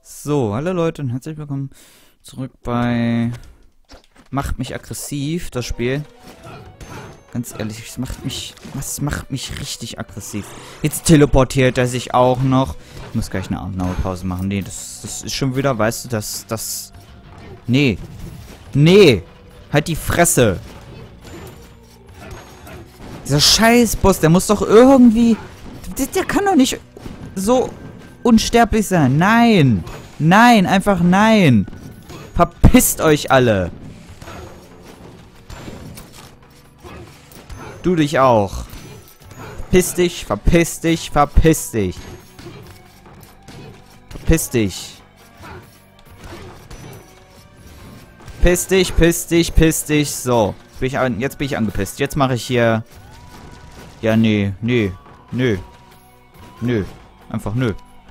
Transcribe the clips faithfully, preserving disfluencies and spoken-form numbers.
So, hallo Leute und herzlich willkommen zurück bei Macht mich aggressiv, das Spiel. Ganz ehrlich, es macht mich, was macht mich richtig aggressiv. Jetzt teleportiert er sich auch noch. Ich muss gleich eine Abendpause machen. Nee, das, das ist schon wieder, weißt du, das, das... Nee. Nee. Halt die Fresse. Dieser Scheißboss, der muss doch irgendwie... Der, der kann doch nicht so unsterblich sein. Nein. Nein, einfach nein. Verpisst euch alle. Du dich auch. Verpiss dich, verpiss dich, verpiss dich. Verpiss dich. Piss dich, piss dich, piss dich. So. Jetzt bin ich, an, jetzt bin ich angepisst. Jetzt mache ich hier... Ja, nee, nee, nö. Nö. Einfach nö.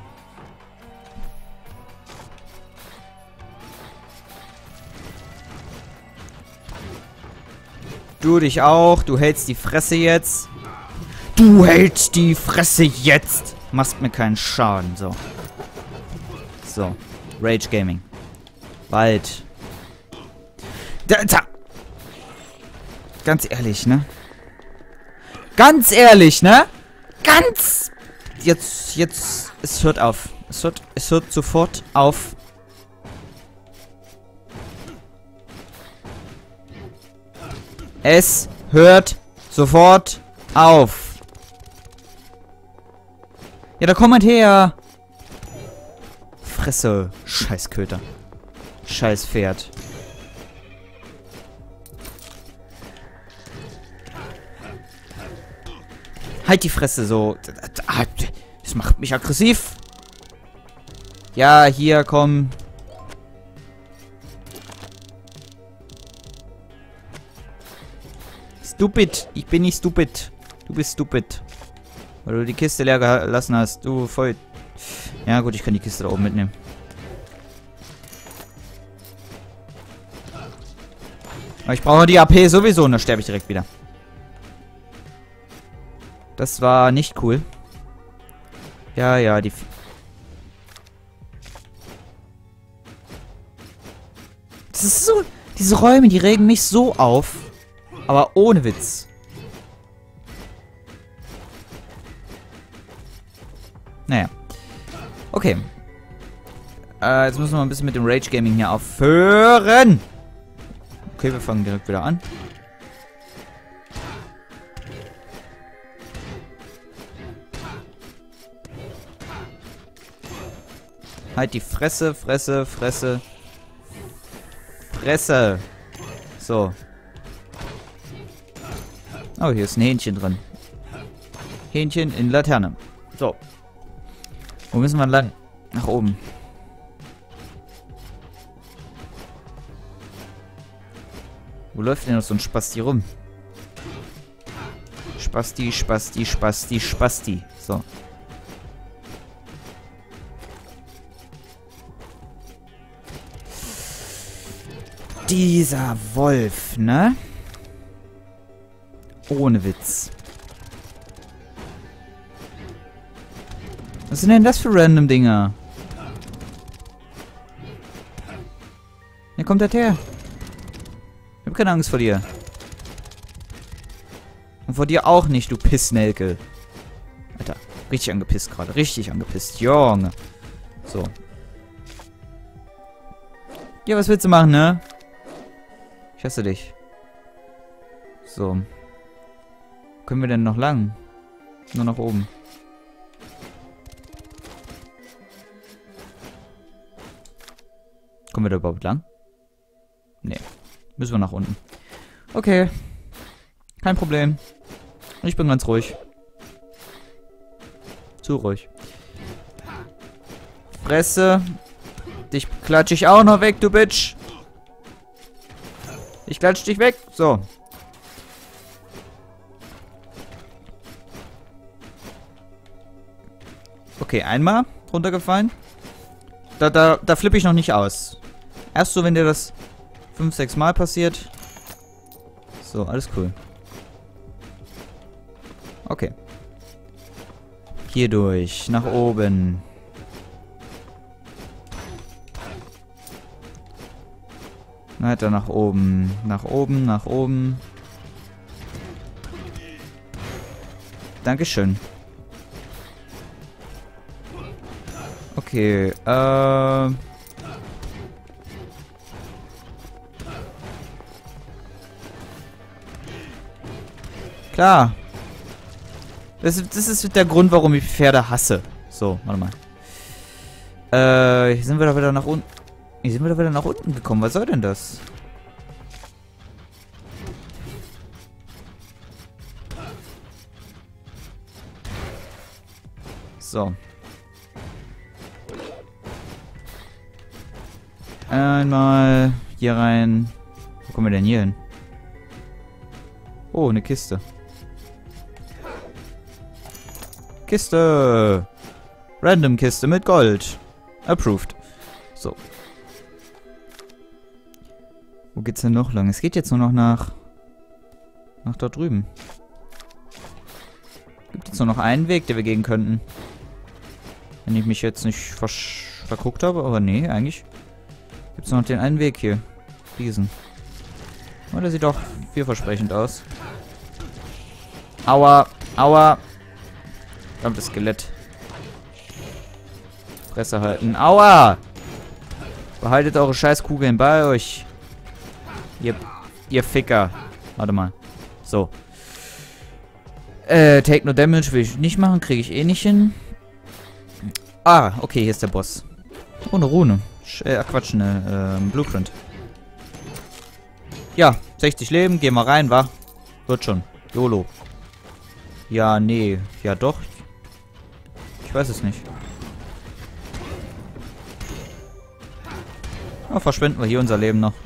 Du dich auch. Du hältst die Fresse jetzt. Du hältst die Fresse jetzt. Machst mir keinen Schaden. So. So. Rage Gaming. Bald. Da, da. Ganz ehrlich, ne? Ganz ehrlich, ne? Ganz... Jetzt, jetzt... Es hört auf. Es hört, es hört sofort auf. Es hört sofort auf. Ja, da komm halt her. Fresse. Scheiß Köter. Scheiß Pferd. Halt die Fresse so. Das macht mich aggressiv. Ja, hier, komm. Stupid. Ich bin nicht stupid. Du bist stupid. Weil du die Kiste leer gelassen hast. Du voll... Ja gut, ich kann die Kiste da oben mitnehmen. Aber ich brauche die A P sowieso und dann sterbe ich direkt wieder. Das war nicht cool. Ja, ja, die... Das ist so... Diese Räume, die regen mich so auf. Aber ohne Witz. Naja. Okay. Äh, jetzt müssen wir mal ein bisschen mit dem Rage Gaming hier aufhören. Okay, wir fangen direkt wieder an. Halt die Fresse, Fresse, Fresse. Fresse. So. Oh, hier ist ein Hähnchen drin. Hähnchen in Laterne. So. Wo müssen wir lang? Nach oben. Wo läuft denn noch so ein Spasti rum? Spasti, Spasti, Spasti, Spasti. So. Dieser Wolf, ne? Ohne Witz. Was sind denn das für random Dinger? Wer kommt das her? Ich hab keine Angst vor dir. Und vor dir auch nicht, du Pissnelke. Alter, richtig angepisst gerade. Richtig angepisst. Junge. So. Ja, was willst du machen, ne? Ich hasse dich. So. Können wir denn noch lang? Nur nach oben. Kommen wir da überhaupt lang? Nee. Müssen wir nach unten. Okay. Kein Problem. Ich bin ganz ruhig. Zu ruhig. Fresse. Dich klatsche ich auch noch weg, du Bitch. Ich klatsche dich weg. So. Okay, einmal runtergefallen. Da, da, da flippe ich noch nicht aus. Erst so, wenn dir das fünf, sechs Mal passiert. So, alles cool. Okay. Hier durch, nach oben. Weiter nach oben. Nach oben, nach oben. Dankeschön. Okay, äh... Klar. Das, das ist der Grund, warum ich Pferde hasse. So, warte mal. Äh, hier sind wir doch wieder nach unten. Hier sind wir doch wieder nach unten gekommen. Was soll denn das? So. Einmal hier rein. Wo kommen wir denn hier hin? Oh, eine Kiste. Kiste. Random Kiste mit Gold. Approved. So. Wo geht's denn noch lang? Es geht jetzt nur noch nach... Nach dort drüben. Gibt jetzt nur noch einen Weg, den wir gehen könnten. Wenn ich mich jetzt nicht verguckt habe, aber nee, eigentlich gibt es noch den einen Weg hier. Diesen. Oh, der sieht doch vielversprechend aus. Aua, aua. Verdammtes Skelett. Fresse halten. Aua! Behaltet eure Scheißkugeln bei euch. Ihr, ihr Ficker. Warte mal. So. Äh, Take no Damage will ich nicht machen. Kriege ich eh nicht hin. Ah, okay, hier ist der Boss. Oh, eine Rune. Sch äh, Quatsch, eine äh, Blueprint. Ja, sechzig Leben. Geh mal rein, wa? Wird schon. YOLO. Ja, nee. Ja, doch. Ich weiß es nicht. Oh, verschwenden wir hier unser Leben noch.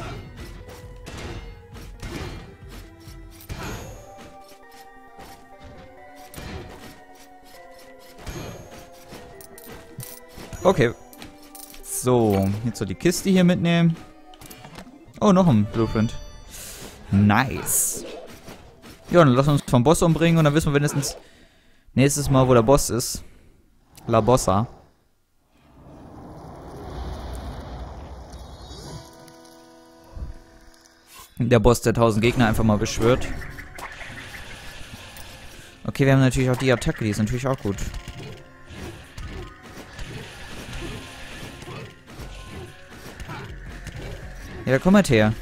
Okay. So, jetzt so die Kiste hier mitnehmen. Oh, noch ein Blueprint. Nice. Ja, dann lass uns vom Boss umbringen und dann wissen wir wenigstens nächstes Mal, wo der Boss ist. La Bossa. Der Boss, der tausend Gegner einfach mal beschwört. Okay, wir haben natürlich auch die Attacke, die ist natürlich auch gut. Ja, komm halt her.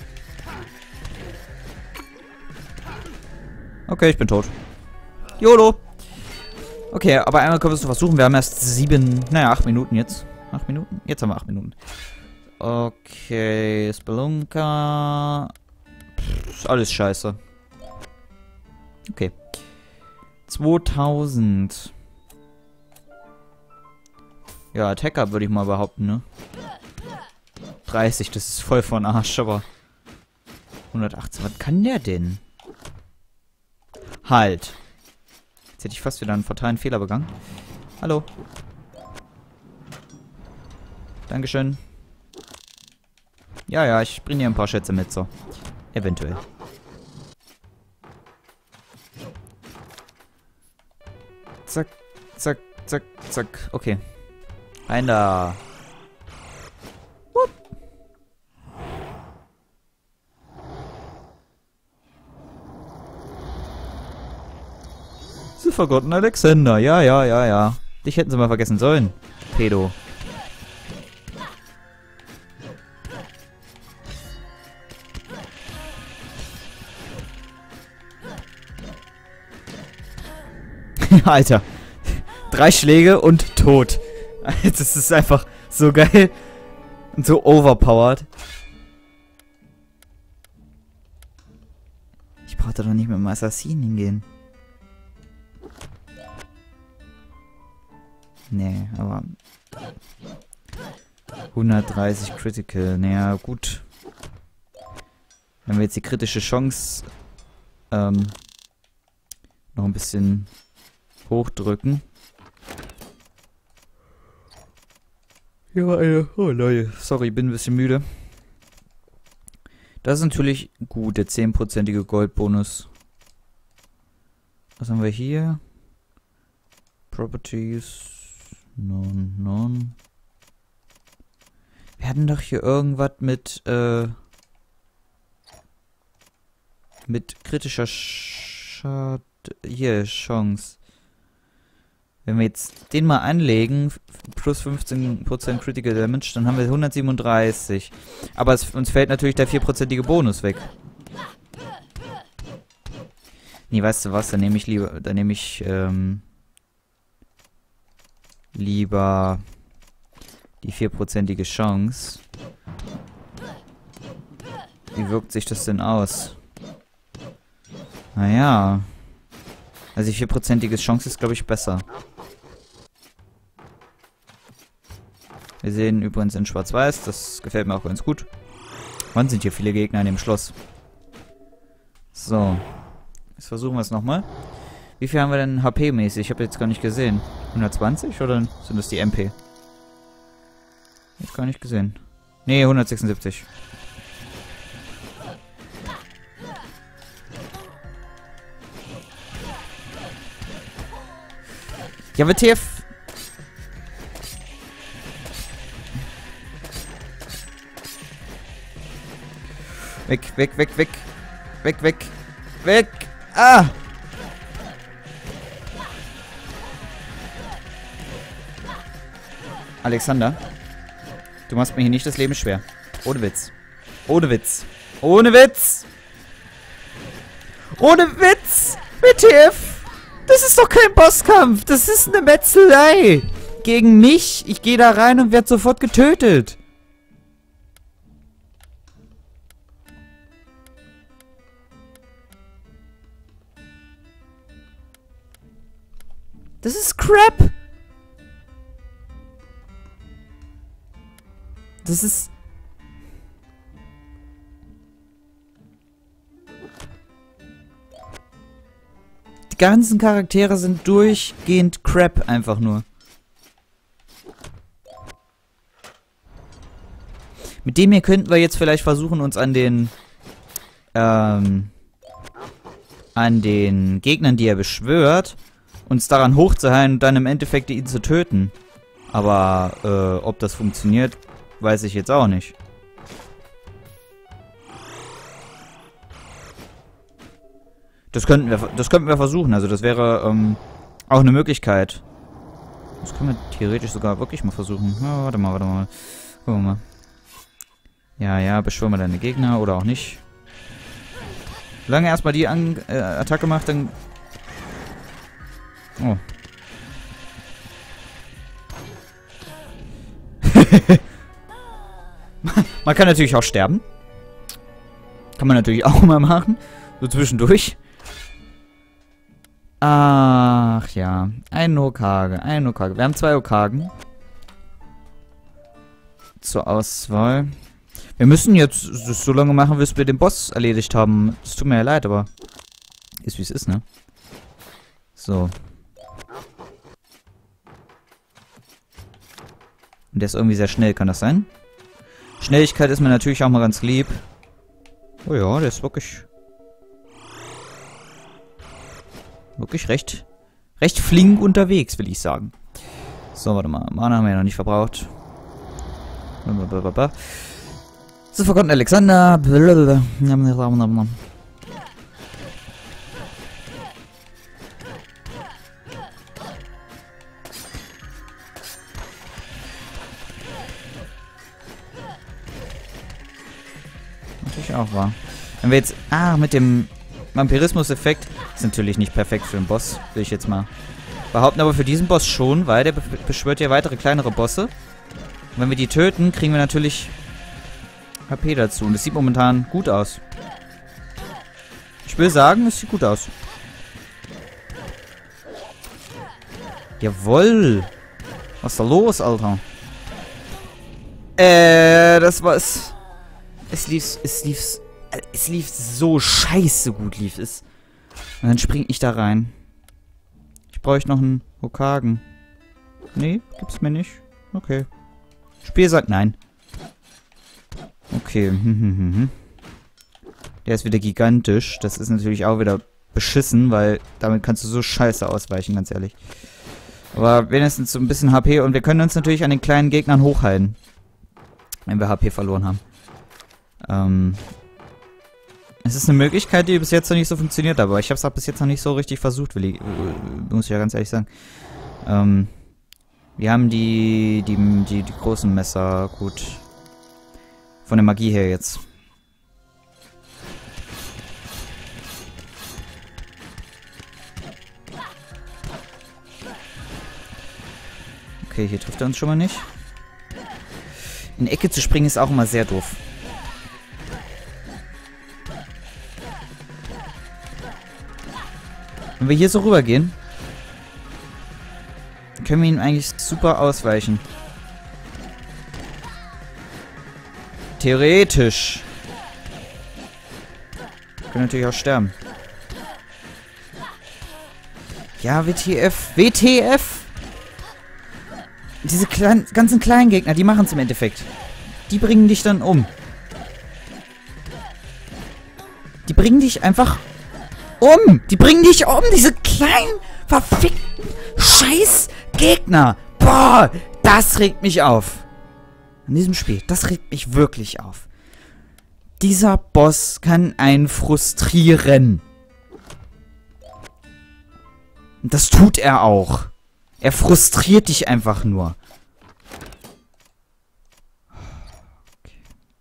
Okay, ich bin tot. YOLO! Okay, aber einmal können wir es noch versuchen. Wir haben erst sieben, naja, acht Minuten jetzt. Acht Minuten? Jetzt haben wir acht Minuten. Okay, Spelunker. Pff, ist alles scheiße. Okay. zweitausend. Ja, Attacker würde ich mal behaupten, ne? dreißig, das ist voll von Arsch, aber... hundertachtzehn, was kann der denn? Halt. Jetzt hätte ich fast wieder einen fatalen Fehler begangen. Hallo. Dankeschön. Ja, ja, ich bringe dir ein paar Schätze mit, so. Eventuell. Zack, zack, zack, zack. Okay. Rein da. Wupp. Sie vergotten Alexander. Ja, ja, ja, ja. Dich hätten sie mal vergessen sollen. Pedo. Alter. Drei Schläge und tot. Das ist einfach so geil. Und so overpowered. Ich brauchte doch nicht mit dem Assassinen hingehen. Nee, aber... hundertdreißig Critical. Naja, gut. Wenn wir jetzt die kritische Chance ähm, noch ein bisschen hochdrücken. Hier war eine... Oh Leute, sorry, bin ein bisschen müde. Das ist natürlich gut, der zehnprozentige Goldbonus. Was haben wir hier? Properties. Non, non. Wir hatten doch hier irgendwas mit, äh... Mit kritischer Schade... Hier, Chance. Wenn wir jetzt den mal anlegen, plus fünfzehn Prozent Critical Damage, dann haben wir hundertsiebenunddreißig. Aber es, uns fällt natürlich der vier Prozent Bonus weg. Nee, weißt du was, dann nehme ich lieber, dann nehme ich, ähm, lieber die vier Prozent Chance. Wie wirkt sich das denn aus? Naja. Also die vier Prozent Chance ist, glaube ich, besser. Wir sehen übrigens in Schwarz-Weiß, das gefällt mir auch ganz gut. Wann sind hier viele Gegner in dem Schloss? So. Jetzt versuchen wir es nochmal. Wie viel haben wir denn H P-mäßig? Ich habe jetzt gar nicht gesehen. hundertzwanzig oder sind das die M P? Jetzt gar nicht gesehen. Nee, hundertsechsundsiebzig. Ja, W T F. Weg, weg, weg, weg. Weg, weg. Weg. Ah! Alexander, du machst mir hier nicht das Leben schwer. Ohne Witz. Ohne Witz. Ohne Witz. Ohne Witz. W T F. Das ist doch kein Bosskampf. Das ist eine Metzelei. Gegen mich. Ich gehe da rein und werde sofort getötet. Das ist Crap. Das ist... Die ganzen Charaktere sind durchgehend Crap einfach nur. Mit dem hier könnten wir jetzt vielleicht versuchen, uns an den... Ähm... an den Gegnern, die er beschwört, uns daran hochzuheilen und dann im Endeffekt ihn zu töten. Aber, äh, ob das funktioniert, weiß ich jetzt auch nicht. Das könnten wir, das könnten wir versuchen. Also das wäre ähm, auch eine Möglichkeit. Das können wir theoretisch sogar wirklich mal versuchen. Ja, warte mal, warte mal. Gucken wir mal. Ja, ja, beschwören wir deine Gegner oder auch nicht. Solange er erstmal die An äh, Attacke macht, dann... Oh. Man kann natürlich auch sterben. Kann man natürlich auch mal machen. So zwischendurch. Ach ja. Ein Hokage. Ein Hokage. Wir haben zwei Hokagen. Zur Auswahl. Wir müssen jetzt das so lange machen, bis wir den Boss erledigt haben. Es tut mir ja leid, aber... Ist wie es ist, ne? So. Und der ist irgendwie sehr schnell, kann das sein? Schnelligkeit ist mir natürlich auch mal ganz lieb. Oh ja, der ist wirklich... Wirklich recht... Recht flink unterwegs, will ich sagen. So, warte mal. Mana haben wir ja noch nicht verbraucht. So, verkonnten Alexander. Natürlich auch wahr. Wenn wir jetzt... Ah, mit dem Vampirismus-Effekt ist natürlich nicht perfekt für den Boss, will ich jetzt mal behaupten, aber für diesen Boss schon, weil der be beschwört ja weitere kleinere Bosse. Und wenn wir die töten, kriegen wir natürlich H P dazu. Und es sieht momentan gut aus. Ich will sagen, es sieht gut aus. Jawoll. Was ist da los, Alter? Äh, das war's. Es lief, es lief, es lief so scheiße gut, lief es. Und dann spring ich da rein. Ich bräuchte noch einen Hokagen. Nee, gibt's mir nicht. Okay. Spiel sagt nein. Okay. Der ist wieder gigantisch. Das ist natürlich auch wieder beschissen, weil damit kannst du so scheiße ausweichen, ganz ehrlich. Aber wenigstens so ein bisschen H P und wir können uns natürlich an den kleinen Gegnern hochhalten. Wenn wir H P verloren haben. Ähm. Es ist eine Möglichkeit, die bis jetzt noch nicht so funktioniert, aber ich habe es auch bis jetzt noch nicht so richtig versucht, will ich, muss ich ja ganz ehrlich sagen. Ähm, wir haben die, die, die, die großen Messer, gut. Von der Magie her jetzt. Okay, hier trifft er uns schon mal nicht. In die Ecke zu springen ist auch immer sehr doof. Wenn wir hier so rübergehen, können wir ihn eigentlich super ausweichen. Theoretisch. Wir können natürlich auch sterben. Ja, W T F. W T F! Diese kleinen, ganzen kleinen Gegner, die machen es im Endeffekt. Die bringen dich dann um. Die bringen dich einfach um. Die bringen dich um, diese kleinen, verfickten scheiß Gegner. Boah, das regt mich auf. In diesem Spiel, das regt mich wirklich auf. Dieser Boss kann einen frustrieren. Und das tut er auch. Er frustriert dich einfach nur. Okay.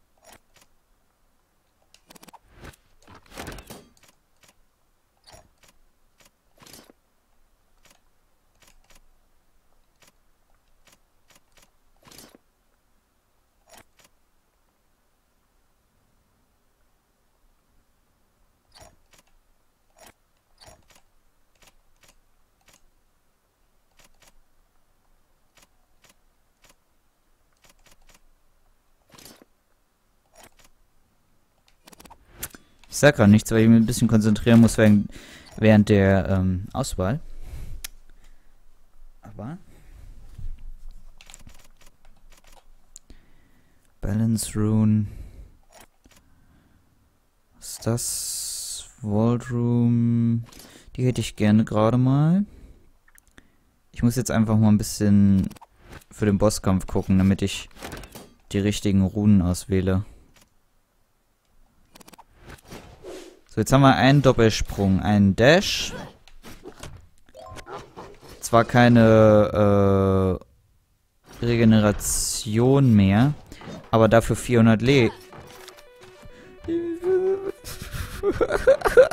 Ich sag gerade nichts, weil ich mich ein bisschen konzentrieren muss während, während der ähm, Auswahl. Aber Balance Rune. Was ist das? Vault Room. Die hätte ich gerne gerade mal. Ich muss jetzt einfach mal ein bisschen für den Bosskampf gucken, damit ich die richtigen Runen auswähle. So, jetzt haben wir einen Doppelsprung, einen Dash. Zwar keine äh, Regeneration mehr, aber dafür vierhundert Le...